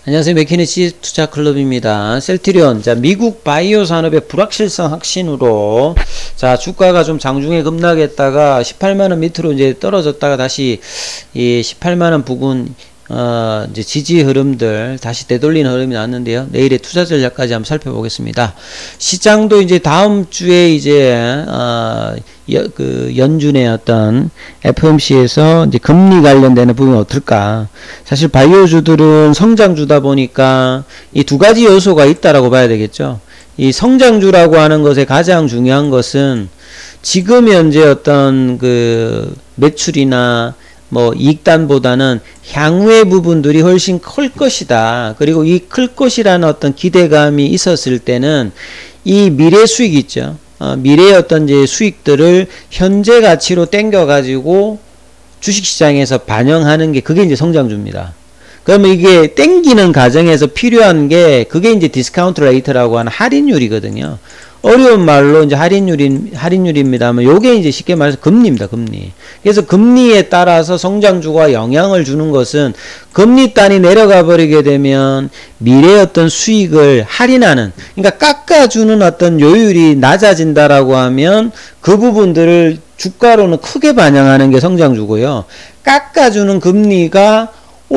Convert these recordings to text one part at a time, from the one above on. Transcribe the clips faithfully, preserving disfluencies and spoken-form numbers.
안녕하세요. 맥키니시 투자클럽입니다. 셀트리온. 자, 미국 바이오 산업의 불확실성 확신으로, 자, 주가가 좀 장중에 급락했다가 십팔만원 밑으로 이제 떨어졌다가 다시 이 십팔만원 부근, 어, 이제 지지 흐름들 다시 되돌리는 흐름이 나왔는데요. 내일의 투자 전략까지 한번 살펴보겠습니다. 시장도 이제 다음 주에 이제, 어, 여, 그 연준의 어떤 에프오엠씨에서 이제 금리 관련되는 부분이 어떨까. 사실 바이오주들은 성장주다 보니까 이 두 가지 요소가 있다라고 봐야 되겠죠. 이 성장주라고 하는 것의 가장 중요한 것은 지금 현재 어떤 그 매출이나 뭐 이익단보다는 향후의 부분들이 훨씬 클 것이다. 그리고 이 클 것이라는 어떤 기대감이 있었을 때는 이 미래 수익 있죠. 어, 미래의 어떤 이제 수익들을 현재 가치로 땡겨 가지고 주식시장에서 반영하는 게 그게 이제 성장주입니다. 그러면 이게 땡기는 과정에서 필요한 게 그게 이제 디스카운트 레이트라고 하는 할인율이거든요. 어려운 말로 이제 할인율인, 할인율입니다만 요게 이제 쉽게 말해서 금리입니다. 금리. 그래서 금리에 따라서 성장주가 영향을 주는 것은 금리 단이 내려가 버리게 되면 미래의 어떤 수익을 할인하는, 그러니까 깎아주는 어떤 요율이 낮아진다라고 하면 그 부분들을 주가로는 크게 반영하는 게 성장주고요. 깎아주는 금리가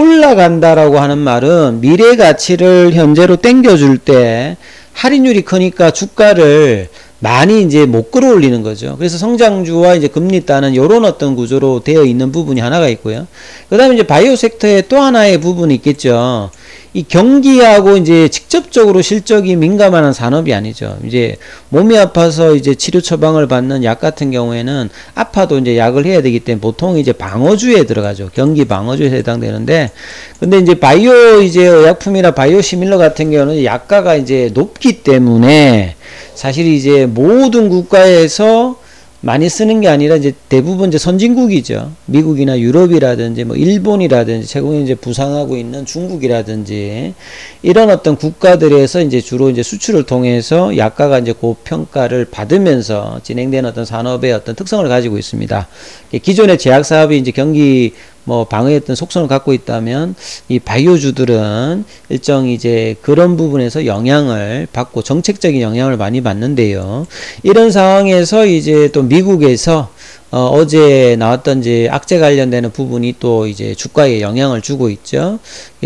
올라간다라고 하는 말은 미래 가치를 현재로 땡겨줄 때 할인율이 크니까 주가를 많이 이제 못 끌어올리는 거죠. 그래서 성장주와 이제 금리 따는 요런 어떤 구조로 되어 있는 부분이 하나가 있고요. 그 다음에 이제 바이오 섹터의 또 하나의 부분이 있겠죠. 이 경기하고 이제 직접적으로 실적이 민감한 산업이 아니죠. 이제 몸이 아파서 이제 치료 처방을 받는 약 같은 경우에는 아파도 이제 약을 해야 되기 때문에 보통 이제 방어주에 들어가죠. 경기 방어주에 해당되는데, 근데 이제 바이오 이제 의약품이나 바이오 시밀러 같은 경우는 약가가 이제 높기 때문에 사실 이제 모든 국가에서 많이 쓰는 게 아니라 이제 대부분 이제 선진국이죠. 미국이나 유럽이라든지 뭐 일본이라든지 최근에 이제 부상하고 있는 중국이라든지 이런 어떤 국가들에서 이제 주로 이제 수출을 통해서 약가가 이제 고평가를 받으면서 진행되는 어떤 산업의 어떤 특성을 가지고 있습니다. 기존의 제약 사업이 이제 경기 뭐 방어의 어떤 속성을 갖고 있다면 이 바이오주들은 일정 이제 그런 부분에서 영향을 받고 정책적인 영향을 많이 받는데요. 이런 상황에서 이제 또 미국에서 어, 어제 나왔던 이제 악재 관련되는 부분이 또 이제 주가에 영향을 주고 있죠.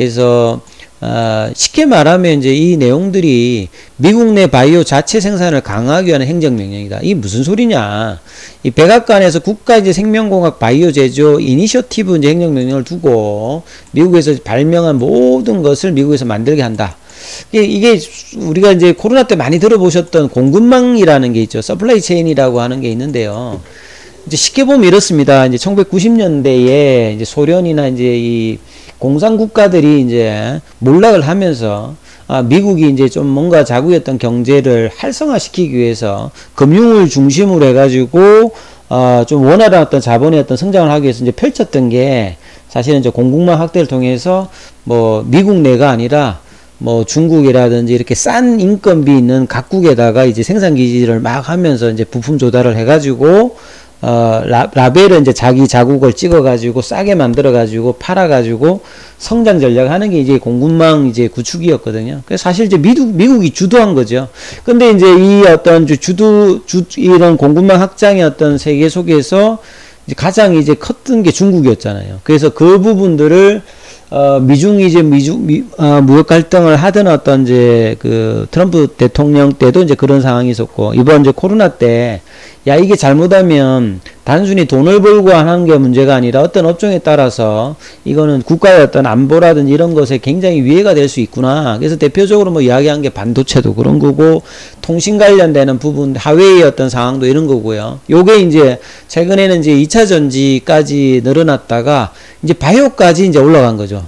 그래서 어, 쉽게 말하면 이제 이 내용들이 미국 내 바이오 자체 생산을 강화하기 위한 행정명령이다. 이게 무슨 소리냐. 이 백악관에서 국가 이제 생명공학 바이오 제조 이니셔티브 이제 행정명령을 두고 미국에서 발명한 모든 것을 미국에서 만들게 한다. 이게, 이게 우리가 이제 코로나 때 많이 들어보셨던 공급망이라는 게 있죠. 서플라이 체인이라고 하는 게 있는데요. 이제 쉽게 보면 이렇습니다. 이제 천구백구십 년대에 이제 소련이나 이제 이 공산 국가들이 이제 몰락을 하면서 아, 미국이 이제 좀 뭔가 자국의 어떤 경제를 활성화시키기 위해서 금융을 중심으로 해가지고 어, 좀 원활한 어떤 자본의 어떤 성장을 하기 위해서 이제 펼쳤던 게 사실은 이제 공급망 확대를 통해서 뭐 미국 내가 아니라 뭐 중국이라든지 이렇게 싼 인건비 있는 각국에다가 이제 생산 기지를 막 하면서 이제 부품 조달을 해가지고 어, 라, 라벨은 이제 자기 자국을 찍어가지고 싸게 만들어가지고 팔아가지고 성장 전략 하는 게 이제 공급망 이제 구축이었거든요. 그래서 사실 이제 미국, 미국이 주도한 거죠. 근데 이제 이 어떤 주도, 주, 이런 공급망 확장의 어떤 세계 속에서 이제 가장 이제 컸던 게 중국이었잖아요. 그래서 그 부분들을 어, 미중이 이제 미중, 미, 어, 무역 갈등을 하던 어떤 이제 그 트럼프 대통령 때도 이제 그런 상황이 있었고, 이번 이제 코로나 때, 야, 이게 잘못하면 단순히 돈을 벌고 하는 게 문제가 아니라 어떤 업종에 따라서 이거는 국가의 어떤 안보라든지 이런 것에 굉장히 위해가 될 수 있구나. 그래서 대표적으로 뭐 이야기한 게 반도체도 그런 거고, 통신 관련되는 부분, 하웨이의 어떤 상황도 이런 거고요. 요게 이제 최근에는 이제 이 차 전지까지 늘어났다가 이제 바이오까지 이제 올라간 거죠.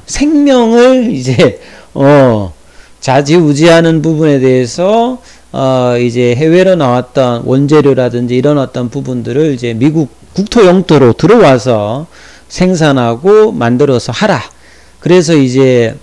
생명을 이제, 어, 좌지우지하는 부분에 대해서 어, 이제 해외로 나왔던 원재료라든지 이런 어떤 부분들을 이제 미국 국토 영토로 들어와서 생산하고 만들어서 하라. 그래서 이제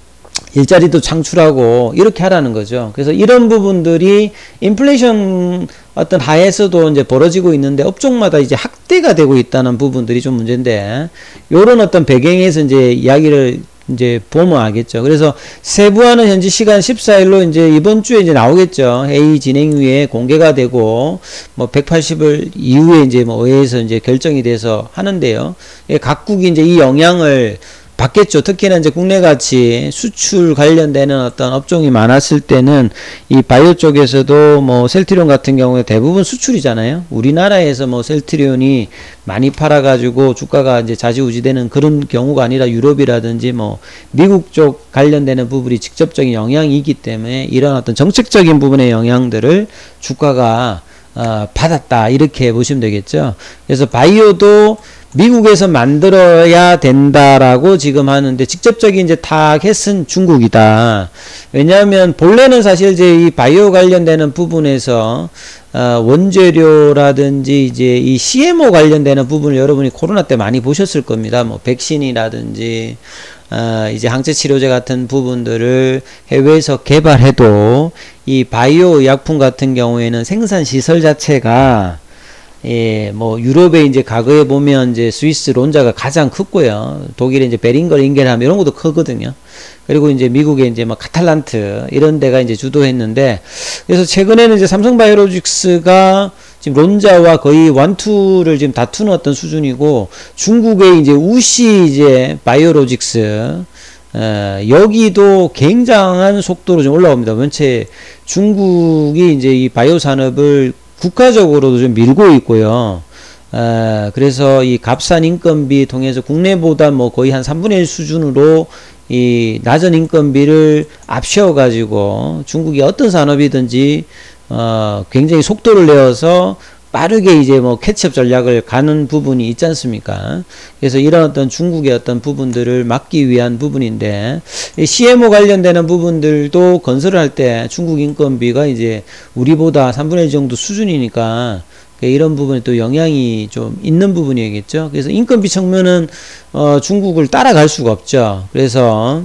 일자리도 창출하고 이렇게 하라는 거죠. 그래서 이런 부분들이 인플레이션 어떤 하에서도 이제 벌어지고 있는데 업종마다 이제 확대가 되고 있다는 부분들이 좀 문제인데, 요런 어떤 배경에서 이제 이야기를 이제 보면 알겠죠. 그래서 세부화는 현지 시간 십사 일로 이제 이번 주에 이제 나오겠죠. 회의 진행 후에 공개가 되고 뭐 백팔십 일 이후에 이제 뭐 의회에서 이제 결정이 돼서 하는데요. 각국이 이제 이 영향을 받겠죠. 특히나 이제 국내같이 수출 관련되는 어떤 업종이 많았을 때는 이 바이오 쪽에서도 뭐 셀트리온 같은 경우에 대부분 수출이잖아요. 우리나라에서 뭐 셀트리온이 많이 팔아가지고 주가가 이제 좌지우지되는 그런 경우가 아니라 유럽이라든지 뭐 미국 쪽 관련되는 부분이 직접적인 영향이기 때문에 이런 어떤 정책적인 부분의 영향들을 주가가 어, 받았다 이렇게 보시면 되겠죠. 그래서 바이오도 미국에서 만들어야 된다라고 지금 하는데 직접적인 이제 타겟은 중국이다. 왜냐하면 본래는 사실 이제 이 바이오 관련되는 부분에서 어, 원재료라든지 이제 이 씨엠오 관련되는 부분을 여러분이 코로나 때 많이 보셨을 겁니다. 뭐 백신이라든지 어, 이제 항체 치료제 같은 부분들을 해외에서 개발해도 이 바이오 의약품 같은 경우에는 생산 시설 자체가 예, 뭐 유럽에 이제 과거에 보면 이제 스위스 론자가 가장 컸고요. 독일에 이제 베링걸 인겔함 이런 것도 크거든요. 그리고 이제 미국에 이제 뭐 카탈란트 이런 데가 이제 주도했는데 그래서 최근에는 이제 삼성바이오로직스가 지금 론자와 거의 원투를 지금 다투는 어떤 수준이고 중국의 이제 우시 이제 바이오로직스 어, 여기도 굉장한 속도로 좀 올라옵니다. 원체 중국이 이제 이 바이오 산업을 국가적으로도 좀 밀고 있고요. 어, 그래서 이 값싼 인건비 통해서 국내보다 뭐 거의 한 삼분의 일 수준으로 이 낮은 인건비를 앞세워 가지고 중국이 어떤 산업이든지 어, 굉장히 속도를 내어서 빠르게 이제 뭐 캐치업 전략을 가는 부분이 있지 않습니까? 그래서 이런 어떤 중국의 어떤 부분들을 막기 위한 부분인데, 이 씨엠오 관련되는 부분들도 건설을 할 때 중국 인건비가 이제 우리보다 삼분의 일 정도 수준이니까 이런 부분에 또 영향이 좀 있는 부분이겠죠. 그래서 인건비 측면은 어 중국을 따라갈 수가 없죠. 그래서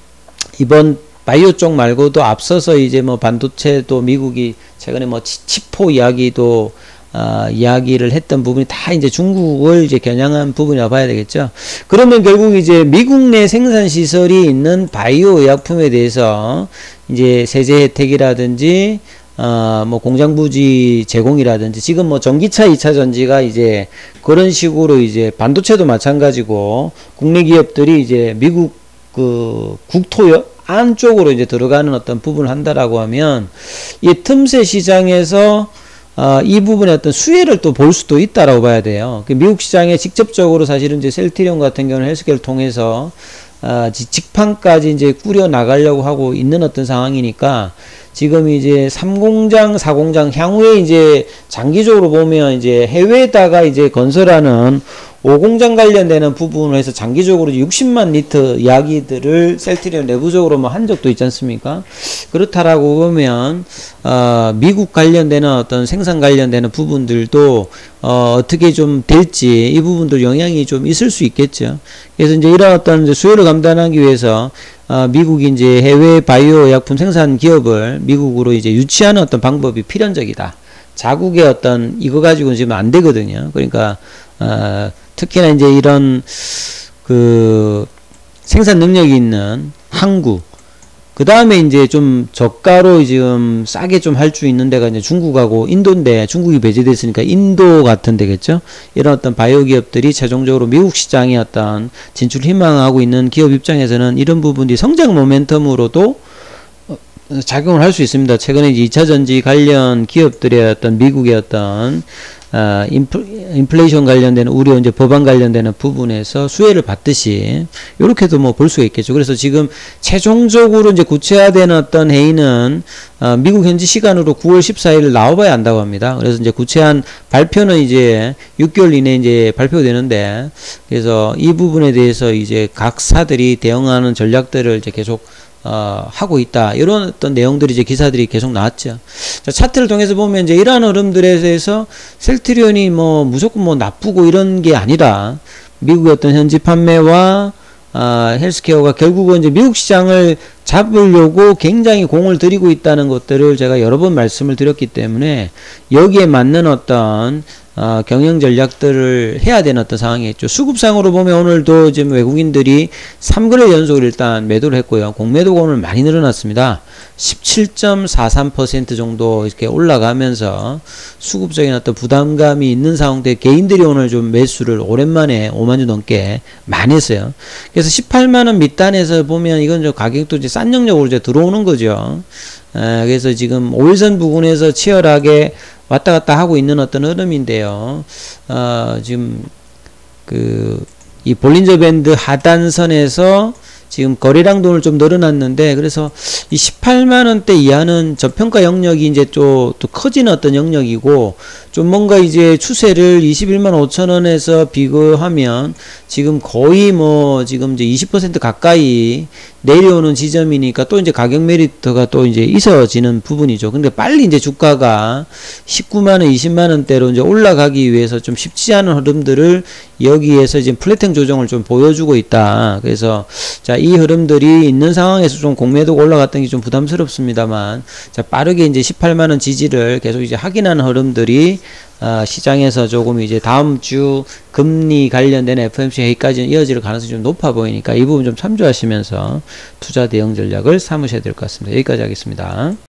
이번 바이오 쪽 말고도 앞서서 이제 뭐 반도체도 미국이 최근에 뭐 치포 이야기도 어, 이야기를 했던 부분이 다 이제 중국을 이제 겨냥한 부분이라고 봐야 되겠죠. 그러면 결국 이제 미국 내 생산 시설이 있는 바이오 의약품에 대해서 이제 세제 혜택이라든지 어, 뭐 공장 부지 제공이라든지 지금 뭐 전기차 이 차 전지가 이제 그런 식으로 이제 반도체도 마찬가지고 국내 기업들이 이제 미국 그 국토 안쪽으로 이제 들어가는 어떤 부분을 한다라고 하면 이 틈새 시장에서 어, 이 부분의 어떤 수혜를 또 볼 수도 있다라고 봐야 돼요. 그 미국 시장에 직접적으로 사실은 이제 셀트리온 같은 경우는 헬스케어를 통해서 어, 직판까지 이제 꾸려 나가려고 하고 있는 어떤 상황이니까 지금 이제 삼 공장, 사 공장 향후에 이제 장기적으로 보면 이제 해외에다가 이제 건설하는 오 공장 관련되는 부분을 해서 장기적으로 육십만 리터 이야기들을 셀트리온 내부적으로 뭐 한 적도 있지 않습니까? 그렇다라고 보면 어, 미국 관련되는 어떤 생산 관련되는 부분들도 어, 어떻게 좀 될지 이 부분도 영향이 좀 있을 수 있겠죠. 그래서 이제 이런 어떤 이제 수요를 감당하기 위해서 어, 미국이 이제 해외 바이오 의약품 생산 기업을 미국으로 이제 유치하는 어떤 방법이 필연적이다. 자국의 어떤 이거 가지고는 지금 안 되거든요. 그러니까 어, 특히나 이제 이런 그 생산 능력이 있는 항구, 그 다음에 이제 좀 저가로 지금 싸게 좀 할 수 있는 데가 이제 중국하고 인도인데 중국이 배제됐으니까 인도 같은 데겠죠. 이런 어떤 바이오 기업들이 최종적으로 미국 시장에 어떤 진출 희망하고 있는 기업 입장에서는 이런 부분이 성장 모멘텀으로도 작용을 할 수 있습니다. 최근에 이제 이 차 전지 관련 기업들의 어떤 미국의 어떤 어, 인플, 인플레이션 관련되는 우려 이제 법안 관련되는 부분에서 수혜를 받듯이 이렇게도 뭐 볼 수가 있겠죠. 그래서 지금 최종적으로 이제 구체화되는 어떤 회의는 어, 미국 현지 시간으로 구월 십사일 나와봐야 한다고 합니다. 그래서 이제 구체한 발표는 이제 육 개월 이내에 이제 발표되는데 그래서 이 부분에 대해서 이제 각 사들이 대응하는 전략들을 이제 계속 어, 하고 있다. 이런 어떤 내용들이 이제 기사들이 계속 나왔죠. 자, 차트를 통해서 보면 이제 이러한 흐름들에 대해서 셀트리온이 뭐 무조건 뭐 나쁘고 이런 게 아니라 미국의 어떤 현지 판매와 어, 헬스케어가 결국은 이제 미국 시장을 잡으려고 굉장히 공을 들이고 있다는 것들을 제가 여러 번 말씀을 드렸기 때문에 여기에 맞는 어떤 어, 경영 전략들을 해야 되는 어떤 상황이겠죠. 수급상으로 보면 오늘도 지금 외국인들이 삼 거래 연속으로 일단 매도를 했고요. 공매도가 오늘 많이 늘어났습니다. 십칠 점 사삼 퍼센트 정도 이렇게 올라가면서 수급적인 어떤 부담감이 있는 상황인데 개인들이 오늘 좀 매수를 오랜만에 오만 주 넘게 많이 했어요. 그래서 십팔만 원 밑단에서 보면 이건 좀 가격도 이제 싼 영역으로 이제 들어오는 거죠. 아, 그래서 지금 오 일선 부근에서 치열하게 왔다 갔다 하고 있는 어떤 흐름인데요. 어, 지금 그 이 볼린저 밴드 하단선에서 지금 거래량도 오늘 좀 늘어났는데, 그래서 이 십팔만 원대 이하는 저평가 영역이 이제 또, 또 커지는 어떤 영역이고, 좀 뭔가 이제 추세를 이십일만 오천 원에서 비교하면 지금 거의 뭐 지금 이제 이십 퍼센트 가까이 내려오는 지점이니까 또 이제 가격 메리트가 또 이제 있어지는 부분이죠. 근데 빨리 이제 주가가 십구만 원, 이십만 원대로 이제 올라가기 위해서 좀 쉽지 않은 흐름들을 여기에서 지금 플래팅 조정을 좀 보여주고 있다. 그래서 자, 이 흐름들이 있는 상황에서 좀 공매도가 올라갔던 게 좀 부담스럽습니다만, 자, 빠르게 이제 십팔만 원 지지를 계속 이제 확인하는 흐름들이 어, 시장에서 조금 이제 다음 주 금리 관련된 에프오엠씨 회의까지는 이어질 가능성이 좀 높아 보이니까 이 부분 좀 참조하시면서 투자 대응 전략을 삼으셔야 될 것 같습니다. 여기까지 하겠습니다.